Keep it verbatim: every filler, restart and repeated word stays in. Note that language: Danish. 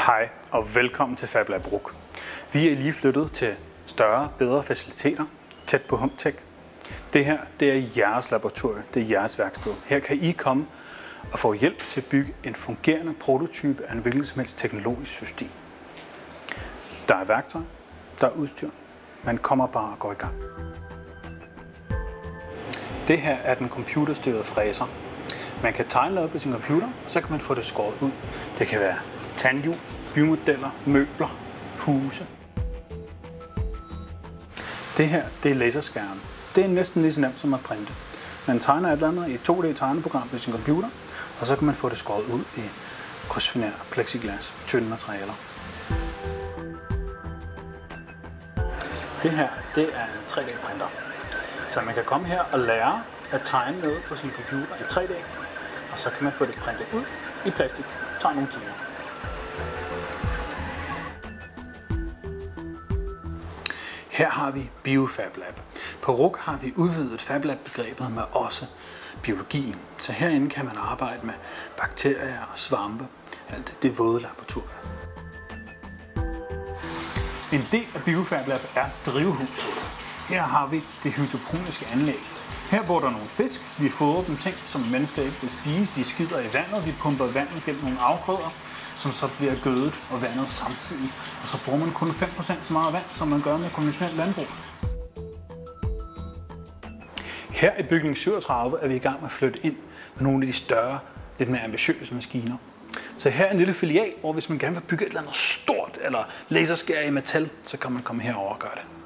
Hej og velkommen til Fablab R U C. Vi er lige flyttet til større, bedre faciliteter tæt på HomeTech. Det her det er jeres laboratorie, det er jeres værksted. Her kan I komme og få hjælp til at bygge en fungerende prototype af en hvilket som helst teknologisk system. Der er værktøj, der er udstyr. Man kommer bare og går i gang. Det her er den computerstyrede fræser. Man kan tegne noget på sin computer, og så kan man få det skåret ud. Det kan være tandhjul, bymodeller, møbler, huse. Det her det er laserskærmen. Det er næsten lige så nemt som at printe. Man tegner et eller andet i et to D tegneprogram på sin computer, og så kan man få det skåret ud i krydsfiner, plexiglas, tynde materialer. Det her det er en tre D printer. Så man kan komme her og lære at tegne noget på sin computer i tre D, og så kan man få det printet ud i plastik. Det tager nogle timer. Her har vi BioFablab. På R U C har vi udvidet Fablab-begrebet med også biologien. Så herinde kan man arbejde med bakterier og svampe. Alt det våde laboratorium. En del af BioFablab er drivhuset. Her har vi det hydroponiske anlæg. Her bor der nogle fisk. Vi fodrer dem ting, som mennesker ikke vil spise. De skider i vandet. Vi pumper vandet gennem nogle afgrøder, som så bliver gødet og vandet samtidig. Og så bruger man kun fem procent så meget vand, som man gør med konventionelt landbrug. Her i bygning syvogtredive er vi i gang med at flytte ind med nogle af de større, lidt mere ambitiøse maskiner. Så her er en lille filial, hvor hvis man gerne vil bygge et eller andet stort eller laserskær i metal, så kan man komme herover og gøre det.